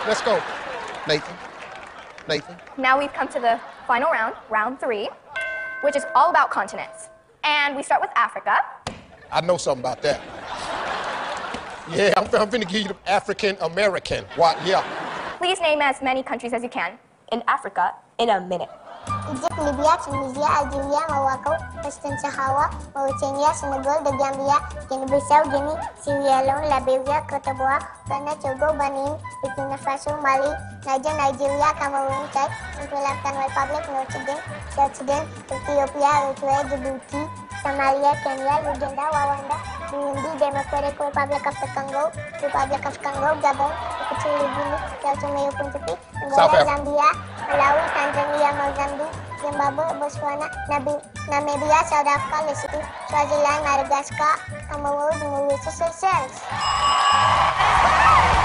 Let's go. Nathan. Nathan. Now we've come to the final round, round 3, which is all about continents. And we start with Africa. I know something about that. Yeah, I'm finna give you the African American. What? Yeah. Please name as many countries as you can in Africa in a minute. Egypt, Libya, Tunisia, Algeria, Morocco, Western Sahara, Mauritania, Senegal, The Gambia, Guinea-Bissau, Guinea, Sierra Leone, Liberia, Cote d'Ivoire, Ghana, Togo, Benin, Burkina Faso, Mali, Niger, Nigeria, Cameroon, Chad, Central African Republic, North Sudan, South Sudan, Ethiopia, Eritrea, Djibouti, Somalia, Kenya, Uganda, Rwanda, Burundi, Democratic Republic of the Congo, Gabon, Equatorial Guinea, Sao Tome and Principe, Angola, Zambia, Malawi, Tanzania, Mozambique, Zimbabwe, Botswana, Namibia, South Africa, Lesotho, Swaziland, Madagascar, Comoros, Mauritius, Seychelles.